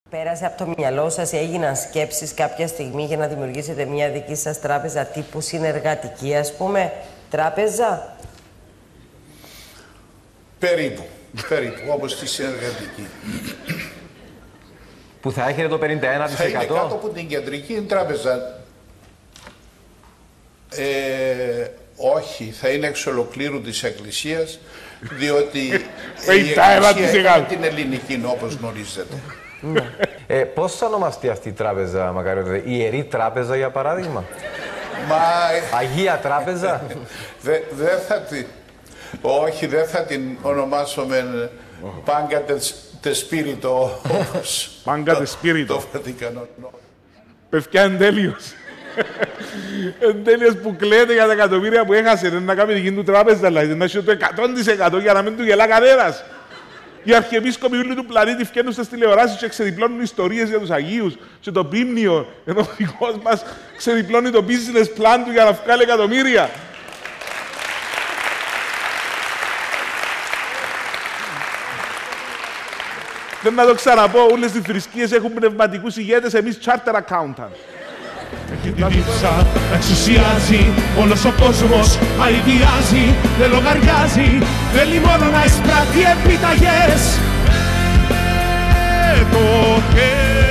Πέρασε από το μυαλό σας, έγιναν σκέψεις κάποια στιγμή για να δημιουργήσετε μια δική σας τράπεζα τύπου συνεργατική, ας πούμε, τράπεζα? Περίπου, όπως τη συνεργατική. Που θα έχετε το 51%. Θα είναι κάτω από την κεντρική τράπεζα. Όχι, θα είναι εξ ολοκλήρου της Εκκλησίας, διότι η Εκκλησία είναι την ελληνική, όπως γνωρίζετε. Πώς θα ονομαστεί αυτή η τράπεζα, Μακαριώτη, η Ιερή Τράπεζα, για παράδειγμα? Αγία Τράπεζα? Όχι, δεν θα την ονομάσουμε Banca de Spirito, όπως το Βατικανό. Παιδιά, εν τέλειος. Εν τέλειος που κλαίτε για τα εκατομμύρια που έχασε. Δεν να κάνει δική του τράπεζα, δηλαδή. Να έχει το 100% για να μην του γελά κανένας. Οι αρχιεπίσκοποι όλοι του πλανήτη βγαίνουν στις τηλεοράσεις και ξεδιπλώνουν ιστορίες για τους Αγίους και το πίμνιο, ενώ ο δικός μας ξεδιπλώνει το business plan του για να βγάλει εκατομμύρια. Δεν να το ξαναπώ, όλες οι θρησκείες έχουν πνευματικούς ηγέτες, εμείς charter accountant. Έχει τη δίψα, εξουσιάζει, όλος ο κόσμος αηδιάζει, δεν λογαριάζει, θέλει μόνο να εισπράττει επιταγές. Το